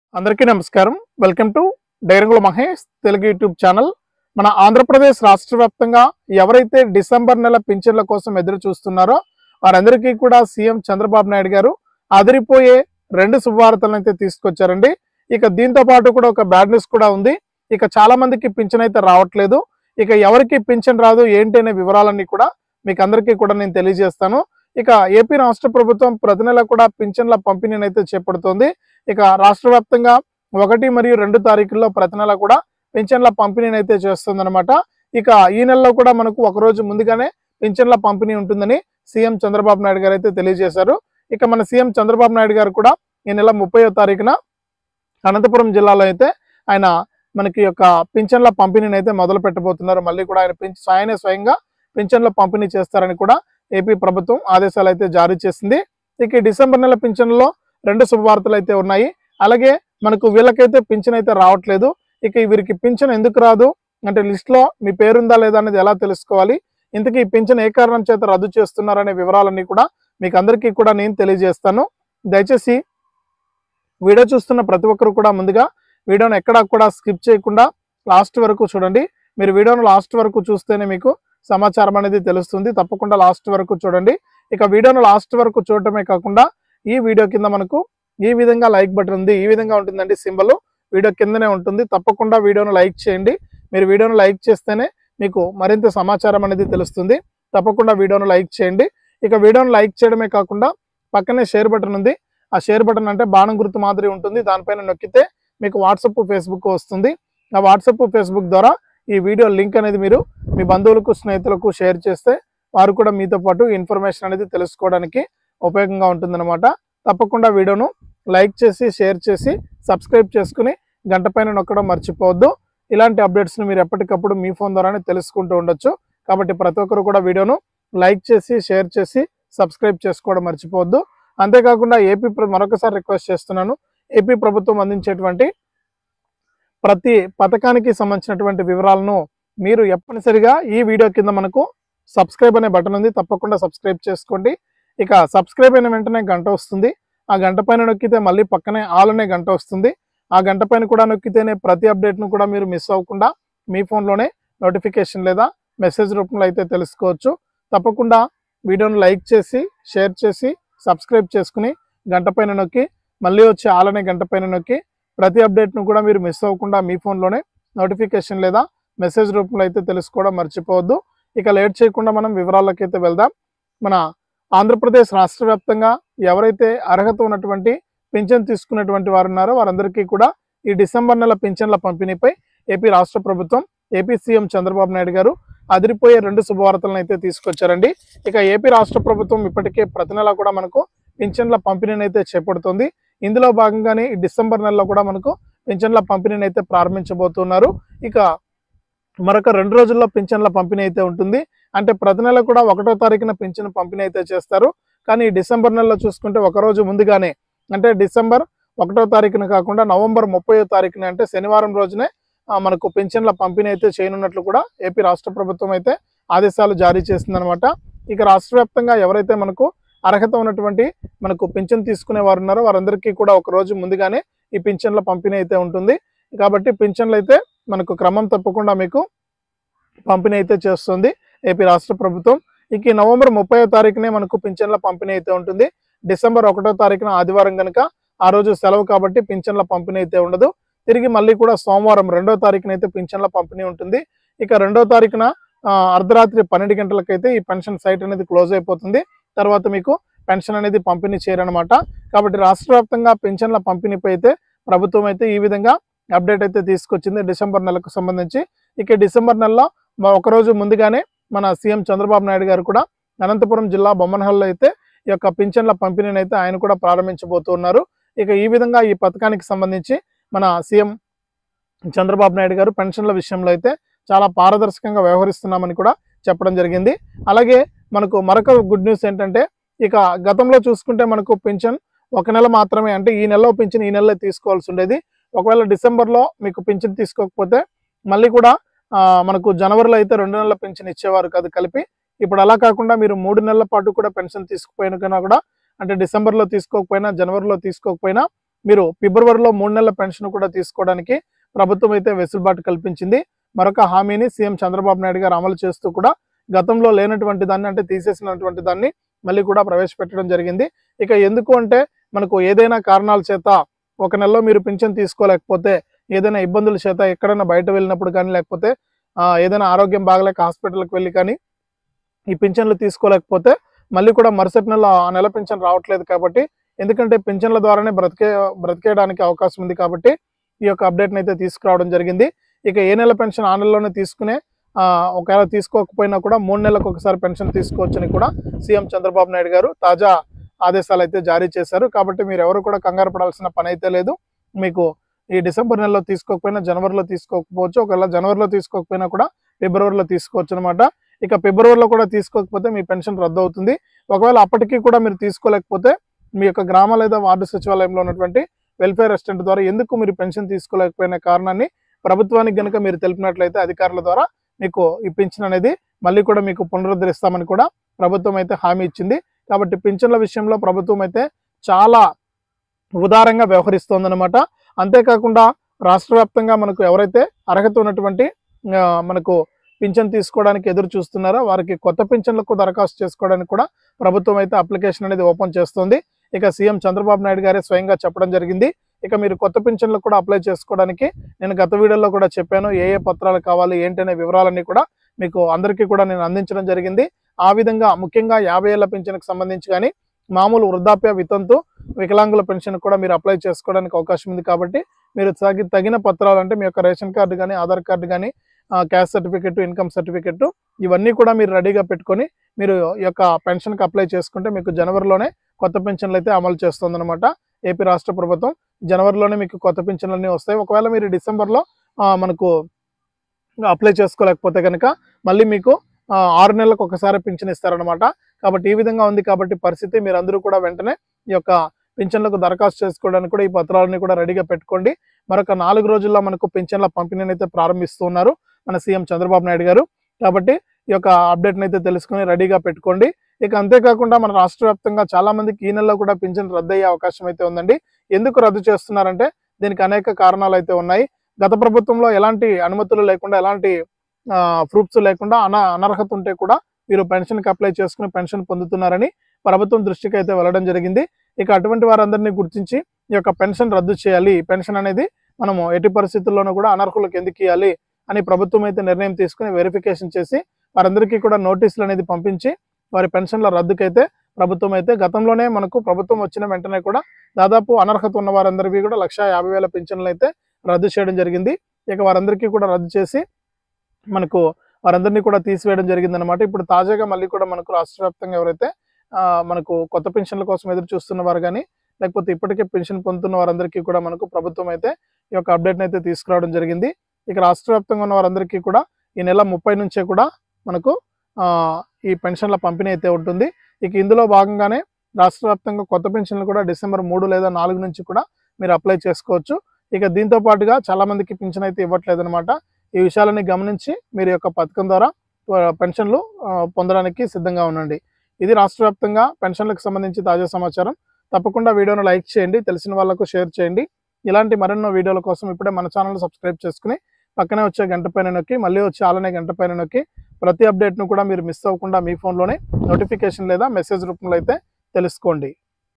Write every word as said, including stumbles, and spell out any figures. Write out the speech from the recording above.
అందరికీ నమస్కారం. Welcome to డైరంగుల మహేష్ తెలుగు యూట్యూబ్ ఛానల్. మన ఆంధ్రప్రదేశ్ రాష్ట్ర వ్యాప్తంగా ఎవరైతే డిసెంబర్ నెల పింఛన్ల కోసం ఎదురు చూస్తున్నారో వారందరికీ కూడా సీఎం చంద్రబాబు నాయుడు గారు అదిరిపోయే రెండు శుభవార్తలను అయితే తీసుకొచ్చారండి. ఇక దీంతో పాటు కూడా ఒక బ్యాడ్ న్యూస్ కూడా ఉంది. ఇక చాలా మందికి పింఛన్ అయితే రావట్లేదు. ఇక ఎవరికి పింఛన్ రాదు ఏంటి అనే వివరాలన్నీ కూడా మీకు అందరికీ కూడా నేను తెలియజేస్తాను. ఇక ఏపీ రాష్ట్ర ప్రభుత్వం ప్రతి నెల కూడా పింఛన్ల పంపిణీని అయితే చేపడుతోంది. ఇక రాష్ట్ర వ్యాప్తంగా ఒకటి మరియు రెండు తారీఖుల్లో ప్రతి నెల కూడా పింఛన్ల పంపిణీని అయితే చేస్తుందన్నమాట. ఇక ఈ నెలలో కూడా మనకు ఒక రోజు ముందుగానే పింఛన్ల పంపిణీ ఉంటుందని సీఎం చంద్రబాబు నాయుడు గారు అయితే తెలియజేశారు. ఇక మన సీఎం చంద్రబాబు నాయుడు గారు కూడా ఈ నెల ముప్పైవ తారీఖున అనంతపురం జిల్లాలో అయితే ఆయన మనకి యొక్క పింఛన్ల పంపిణీని అయితే మొదలు పెట్టబోతున్నారు. మళ్ళీ కూడా ఆయన ఆయనే స్వయంగా పింఛన్ల పంపిణీ చేస్తారని కూడా ఏపీ ప్రభుత్వం ఆదేశాలు అయితే జారీ చేసింది. ఇక డిసెంబర్ నెల పింఛన్లో రెండు శుభవార్తలు అయితే ఉన్నాయి. అలాగే మనకు వీళ్ళకైతే పింఛన్ అయితే రావట్లేదు. ఇక వీరికి పింఛన్ ఎందుకు రాదు అంటే లిస్ట్ లో మీ పేరుందా లేదా అనేది ఎలా తెలుసుకోవాలి, ఇంతకీ పింఛన్ ఏ కారణం చేత రద్దు చేస్తున్నారనే వివరాలన్నీ కూడా మీకు అందరికీ కూడా నేను తెలియజేస్తాను. దయచేసి వీడియో చూస్తున్న ప్రతి ఒక్కరు కూడా ముందుగా వీడియోను ఎక్కడా కూడా స్కిప్ చేయకుండా లాస్ట్ వరకు చూడండి. మీరు వీడియోను లాస్ట్ వరకు చూస్తేనే మీకు సమాచారం అనేది తెలుస్తుంది. తప్పకుండా లాస్ట్ వరకు చూడండి. ఇక వీడియోను లాస్ట్ వరకు చూడటమే కాకుండా ఈ వీడియో కింద మనకు ఈ విధంగా లైక్ బటన్ ఉంది. ఈ విధంగా ఉంటుందండి సింబల్, వీడియో కిందనే ఉంటుంది. తప్పకుండా వీడియోను లైక్ చేయండి. మీరు వీడియోను లైక్ చేస్తేనే మీకు మరింత సమాచారం అనేది తెలుస్తుంది. తప్పకుండా వీడియోను లైక్ చేయండి. ఇక వీడియోను లైక్ చేయడమే కాకుండా పక్కనే షేర్ బటన్ ఉంది. ఆ షేర్ బటన్ అంటే బాణం గుర్తు మాదిరి ఉంటుంది. దానిపైన నొక్కితే మీకు వాట్సాప్ ఫేస్బుక్ వస్తుంది. ఆ వాట్సాప్ ఫేస్బుక్ ద్వారా ఈ వీడియో లింక్ అనేది మీరు మీ బంధువులకు స్నేహితులకు షేర్ చేస్తే వారు కూడా మీతో పాటు ఇన్ఫర్మేషన్ అనేది తెలుసుకోవడానికి ఉపయోగంగా ఉంటుందన్నమాట. తప్పకుండా వీడియోను లైక్ చేసి షేర్ చేసి సబ్స్క్రైబ్ చేసుకుని గంట పైన నొక్కడం మర్చిపోవద్దు. ఇలాంటి అప్డేట్స్ని మీరు ఎప్పటికప్పుడు మీ ఫోన్ ద్వారానే తెలుసుకుంటూ ఉండొచ్చు. కాబట్టి ప్రతి ఒక్కరు కూడా వీడియోను లైక్ చేసి షేర్ చేసి సబ్స్క్రైబ్ చేసుకోవడం మర్చిపోవద్దు. అంతేకాకుండా ఏపీ మరొకసారి రిక్వెస్ట్ చేస్తున్నాను, ఏపీ ప్రభుత్వం అందించేటువంటి ప్రతి పథకానికి సంబంధించినటువంటి వివరాలను మీరు ఎప్పటిసరిగా ఈ వీడియో కింద మనకు సబ్స్క్రైబ్ అనే బటన్ ఉంది, తప్పకుండా సబ్స్క్రైబ్ చేసుకోండి. ఇక సబ్స్క్రైబ్ అయిన వెంటనే గంట వస్తుంది. ఆ గంట పైన నొక్కితే మళ్ళీ పక్కనే ఆల్ అనే గంట వస్తుంది. ఆ గంట పైన కూడా నొక్కితేనే ప్రతి అప్డేట్ను కూడా మీరు మిస్ అవ్వకుండా మీ ఫోన్లోనే నోటిఫికేషన్ లేదా మెసేజ్ రూపంలో అయితే తెలుసుకోవచ్చు. తప్పకుండా వీడియోను లైక్ చేసి షేర్ చేసి సబ్స్క్రైబ్ చేసుకుని గంట పైన నొక్కి మళ్ళీ వచ్చి ఆల్ అనే గంట పైన నొక్కి ప్రతి అప్డేట్ను కూడా మీరు మిస్ అవ్వకుండా మీ ఫోన్లోనే నోటిఫికేషన్ లేదా మెసేజ్ రూపంలో అయితే తెలుసుకోవడం మర్చిపోవద్దు. ఇక లేట్ చేయకుండా మనం వివరాల్లోకి అయితే వెళ్దాం. మన ఆంధ్రప్రదేశ్ రాష్ట్ర వ్యాప్తంగా ఎవరైతే అర్హత ఉన్నటువంటి పింఛన్ తీసుకున్నటువంటి వారు ఉన్నారో వారందరికీ కూడా ఈ డిసెంబర్ నెల పింఛన్ల పంపిణీపై ఏపీ రాష్ట్ర ప్రభుత్వం ఏపీ సీఎం చంద్రబాబు నాయుడు గారు అదిరిపోయే రెండు శుభవార్తలను అయితే తీసుకొచ్చారండి. ఇక ఏపీ రాష్ట్ర ప్రభుత్వం ఇప్పటికే ప్రతి నెల కూడా మనకు పింఛన్ల పంపిణీని అయితే చేపడుతుంది. ఇందులో భాగంగానే ఈ డిసెంబర్ నెలలో కూడా మనకు పింఛన్ల పంపిణీని అయితే ప్రారంభించబోతున్నారు. ఇక మరొక రెండు రోజుల్లో పింఛన్ల పంపిణీ అయితే ఉంటుంది. అంటే ప్రతి నెల కూడా ఒకటో తారీఖున పింఛన్ పంపిణీ అయితే చేస్తారు. కానీ డిసెంబర్ నెలలో చూసుకుంటే ఒక రోజు ముందుగానే అంటే డిసెంబర్ ఒకటో తారీఖున కాకుండా నవంబర్ ముప్పై తారీఖున అంటే శనివారం రోజునే మనకు పింఛన్ల పంపిణీ అయితే చేయనున్నట్లు కూడా ఏపీ రాష్ట్ర ప్రభుత్వం అయితే ఆదేశాలు జారీ చేసిందనమాట. ఇక రాష్ట్ర వ్యాప్తంగా ఎవరైతే మనకు అర్హత ఉన్నటువంటి మనకు పింఛన్ తీసుకునే వారు ఉన్నారో వారందరికీ కూడా ఒక రోజు ముందుగానే ఈ పింఛన్ల పంపిణీ అయితే ఉంటుంది. కాబట్టి పింఛన్లు అయితే మనకు క్రమం తప్పకుండా మీకు పంపిణీ అయితే చేస్తుంది ఏపీ రాష్ట్ర ప్రభుత్వం. ఇక ఈ నవంబర్ ముప్పై తారీఖునే మనకు పింఛన్ల పంపిణీ అయితే ఉంటుంది. డిసెంబర్ ఒకటో తారీఖున ఆదివారం కనుక ఆ రోజు సెలవు కాబట్టి పింఛన్ల పంపిణీ అయితే ఉండదు. తిరిగి మళ్ళీ కూడా సోమవారం రెండో తారీఖున అయితే పింఛన్ల పంపిణీ ఉంటుంది. ఇక రెండో తారీఖున అర్ధరాత్రి పన్నెండు గంటలకైతే ఈ పెన్షన్ సైట్ అనేది క్లోజ్ అయిపోతుంది. తర్వాత మీకు పెన్షన్ అనేది పంపిణీ చేయరనమాట. కాబట్టి రాష్ట్ర వ్యాప్తంగా పెన్షన్ల పంపిణీపై అయితే ప్రభుత్వం అయితే ఈ విధంగా అప్డేట్ అయితే తీసుకొచ్చింది డిసెంబర్ నెలకు సంబంధించి. ఇక డిసెంబర్ నెలలో ఒకరోజు ముందుగానే మన సీఎం చంద్రబాబు నాయుడు గారు కూడా అనంతపురం జిల్లా బొమ్మనహల్లో అయితే ఈ యొక్క పింఛన్ల పంపిణీని అయితే ఆయన కూడా ప్రారంభించబోతున్నారు. ఇక ఈ విధంగా ఈ పథకానికి సంబంధించి మన సీఎం చంద్రబాబు నాయుడు గారు పెన్షన్ల విషయంలో అయితే చాలా పారదర్శకంగా వ్యవహరిస్తున్నామని కూడా చెప్పడం జరిగింది. అలాగే మనకు మరొక గుడ్ న్యూస్ ఏంటంటే ఇక గతంలో చూసుకుంటే మనకు పింఛన్ ఒక నెల మాత్రమే అంటే ఈ నెలలో పింఛన్ ఈ నెలలో తీసుకోవాల్సి ఉండేది. ఒకవేళ డిసెంబర్లో మీకు పింఛన్ తీసుకోకపోతే మళ్ళీ కూడా మనకు జనవరిలో అయితే రెండు నెలల పెన్షన్ ఇచ్చేవారు కాదు కలిపి. ఇప్పుడు అలా కాకుండా మీరు మూడు నెలల పాటు కూడా పెన్షన్ తీసుకుపోయినా కూడా అంటే డిసెంబర్లో తీసుకోకపోయినా జనవరిలో తీసుకోకపోయినా మీరు ఫిబ్రవరిలో మూడు నెలల పెన్షన్ కూడా తీసుకోవడానికి ప్రభుత్వం అయితే వెసులుబాటు కల్పించింది. మరొక హామీని సీఎం చంద్రబాబు నాయుడు గారు అమలు చేస్తూ కూడా గతంలో లేనటువంటి దాన్ని అంటే తీసేసినటువంటి దాన్ని మళ్ళీ కూడా ప్రవేశపెట్టడం జరిగింది. ఇక ఎందుకు అంటే మనకు ఏదైనా కారణాల చేత ఒక నెలలో మీరు పింఛన్ తీసుకోలేకపోతే, ఏదైనా ఇబ్బందుల చేత ఎక్కడైనా బయట వెళ్ళినప్పుడు కానీ, లేకపోతే ఏదైనా ఆరోగ్యం బాగలేక హాస్పిటల్కి వెళ్ళి కానీ ఈ పింఛన్లు తీసుకోలేకపోతే మళ్ళీ కూడా మరుసటి నెల ఆ నెల పింఛన్ రావట్లేదు. కాబట్టి ఎందుకంటే పింఛన్ల ద్వారానే బ్రతికే బ్రతికేయడానికి అవకాశం ఉంది కాబట్టి ఈ యొక్క అప్డేట్ని అయితే తీసుకురావడం జరిగింది. ఇక ఏ నెల పెన్షన్ ఆ నెలలోనే తీసుకునే ఒకవేళ తీసుకోకపోయినా కూడా మూడు నెలలకు ఒకసారి పెన్షన్ తీసుకోవచ్చని కూడా సీఎం చంద్రబాబు నాయుడు గారు తాజా ఆదేశాలు అయితే జారీ చేశారు. కాబట్టి మీరు ఎవరు కూడా కంగారు పడాల్సిన పని అయితే లేదు. మీకు ఈ డిసెంబర్ నెలలో తీసుకోకపోయినా జనవరిలో తీసుకోకపోవచ్చు, ఒకవేళ జనవరిలో తీసుకోకపోయినా కూడా ఫిబ్రవరిలో తీసుకోవచ్చు అనమాట. ఇక ఫిబ్రవరిలో కూడా తీసుకోకపోతే మీ పెన్షన్ రద్దు అవుతుంది. ఒకవేళ అప్పటికీ కూడా మీరు తీసుకోలేకపోతే మీ యొక్క గ్రామ లేదా వార్డు సచివాలయంలో ఉన్నటువంటి వెల్ఫేర్ అసిస్టెంట్ ద్వారా ఎందుకు మీరు పెన్షన్ తీసుకోలేకపోయిన కారణాన్ని ప్రభుత్వానికి కనుక మీరు తెలిపినట్లయితే అధికారుల ద్వారా మీకు ఈ పింఛన్ అనేది మళ్ళీ కూడా మీకు పునరుద్ధరిస్తామని కూడా ప్రభుత్వం అయితే హామీ ఇచ్చింది. కాబట్టి పింఛన్ల విషయంలో ప్రభుత్వం అయితే చాలా ఉదారంగా వ్యవహరిస్తోందనమాట. అంతేకాకుండా రాష్ట్ర వ్యాప్తంగా మనకు ఎవరైతే అర్హత ఉన్నటువంటి మనకు పింఛన్ తీసుకోవడానికి ఎదురు చూస్తున్నారో వారికి కొత్త పింఛన్లకు దరఖాస్తు చేసుకోవడానికి కూడా ప్రభుత్వం అయితే అప్లికేషన్ అనేది ఓపెన్ చేస్తుంది. ఇక సీఎం చంద్రబాబు నాయుడు గారే స్వయంగా చెప్పడం జరిగింది. ఇక మీరు కొత్త పింఛన్లకు కూడా అప్లై చేసుకోవడానికి నేను గత వీడియోలో కూడా చెప్పాను, ఏ ఏ పత్రాలు కావాలి ఏంటనే వివరాలన్నీ కూడా మీకు అందరికీ కూడా నేను అందించడం జరిగింది. ఆ విధంగా ముఖ్యంగా యాభై ఏళ్ల పింఛన్కి సంబంధించి కానీ మామూలు వృద్ధాప్య వితంతు వికలాంగుల పెన్షన్ కూడా మీరు అప్లై చేసుకోవడానికి అవకాశం ఉంది. కాబట్టి మీరు తగి తగిన పత్రాలు అంటే మీ యొక్క రేషన్ కార్డు కానీ, ఆధార్ కార్డు కానీ, క్యాస్ట్ సర్టిఫికెట్, ఇన్కమ్ సర్టిఫికెట్ ఇవన్నీ కూడా మీరు రెడీగా పెట్టుకొని మీరు ఈ యొక్క పెన్షన్కి అప్లై చేసుకుంటే మీకు జనవరిలోనే కొత్త పెన్షన్లు అయితే అమలు చేస్తుందన్నమాట. ఏపీ రాష్ట్ర ప్రభుత్వం జనవరిలోనే మీకు కొత్త పెన్షన్లన్నీ వస్తాయి. ఒకవేళ మీరు డిసెంబర్లో మనకు అప్లై చేసుకోలేకపోతే కనుక మళ్ళీ మీకు ఆరు నెలలకు ఒకసారి పింఛన్ ఇస్తారనమాట. కాబట్టి ఈ విధంగా ఉంది కాబట్టి పరిస్థితి మీరందరూ కూడా వెంటనే ఈ యొక్క పింఛన్లకు దరఖాస్తు చేసుకోవడానికి కూడా ఈ పత్రాలని కూడా రెడీగా పెట్టుకోండి. మరొక నాలుగు రోజుల్లో మనకు పింఛన్ల పంపిణీని అయితే ప్రారంభిస్తున్నారు మన సీఎం చంద్రబాబు నాయుడు గారు. కాబట్టి ఈ యొక్క అప్డేట్ని అయితే తెలుసుకొని రెడీగా పెట్టుకోండి. ఇక అంతేకాకుండా మన రాష్ట్ర వ్యాప్తంగా చాలా మందికి ఈ నెలలో కూడా పింఛన్ రద్దు అయ్యే అవకాశం అయితే ఉందండి. ఎందుకు రద్దు చేస్తున్నారంటే దీనికి అనేక కారణాలు అయితే ఉన్నాయి. గత ప్రభుత్వంలో ఎలాంటి అనుమతులు లేకుండా, ఎలాంటి ప్రూఫ్స్ లేకుండా అన అనర్హత ఉంటే కూడా మీరు పెన్షన్కి అప్లై చేసుకుని పెన్షన్ పొందుతున్నారని ప్రభుత్వం దృష్టికి అయితే వెళ్ళడం జరిగింది. ఇక అటువంటి వారందరినీ గుర్తించి ఈ యొక్క పెన్షన్ రద్దు చేయాలి, పెన్షన్ అనేది మనము ఎట్టి పరిస్థితుల్లోనూ కూడా అనర్హులకు ఎందుకు ఇవ్వాలి అని ప్రభుత్వం అయితే నిర్ణయం తీసుకుని వెరిఫికేషన్ చేసి వారందరికీ కూడా నోటీసులు అనేది పంపించి వారి పెన్షన్ల రద్దుకైతే ప్రభుత్వం అయితే గతంలోనే మనకు ప్రభుత్వం వచ్చిన వెంటనే కూడా దాదాపు అనర్హత ఉన్న వారందరికీ కూడా లక్ష యాభై వేల పెన్షన్లు అయితే రద్దు చేయడం జరిగింది. ఇక వారందరికీ కూడా రద్దు చేసి మనకు వారందరినీ కూడా తీసివేయడం జరిగింది అనమాట. ఇప్పుడు తాజాగా మళ్ళీ కూడా మనకు రాష్ట్ర వ్యాప్తంగా ఎవరైతే మనకు కొత్త పెన్షన్ల కోసం ఎదురు చూస్తున్న వారు కానీ, లేకపోతే ఇప్పటికే పెన్షన్ పొందుతున్న వారందరికీ కూడా మనకు ప్రభుత్వం అయితే ఈ యొక్క అప్డేట్ని అయితే తీసుకురావడం జరిగింది. ఇక రాష్ట్ర వ్యాప్తంగా ఉన్న వారందరికీ కూడా ఈ నెల ముప్పై నుంచే కూడా మనకు ఈ పెన్షన్ల పంపిణీ అయితే ఉంటుంది. ఇక ఇందులో భాగంగానే రాష్ట్ర వ్యాప్తంగా కొత్త పెన్షన్లు కూడా డిసెంబర్ మూడు లేదా నాలుగు నుంచి కూడా మీరు అప్లై చేసుకోవచ్చు. ఇక దీంతో పాటుగా చాలా మందికి పెన్షన్ అయితే ఇవ్వట్లేదు అనమాట. ఈ విషయాలని గమనించి మీరు యొక్క పథకం ద్వారా పెన్షన్లు పొందడానికి సిద్ధంగా ఉండండి. ఇది రాష్ట్ర వ్యాప్తంగా పెన్షన్లకు సంబంధించి తాజా సమాచారం. తప్పకుండా వీడియోను లైక్ చేయండి, తెలిసిన వాళ్ళకు షేర్ చేయండి. ఇలాంటి మరెన్నో వీడియోల కోసం ఇప్పుడే మన ఛానల్ సబ్స్క్రైబ్ చేసుకుని పక్కనే వచ్చే గంట పైన నొక్కి మళ్ళీ వచ్చే ఆలనే గంట పైన నొక్కి ప్రతి అప్డేట్ను కూడా మీరు మిస్ అవ్వకుండా మీ ఫోన్లోనే నోటిఫికేషన్ లేదా మెసేజ్ రూపంలో అయితే తెలుసుకోండి.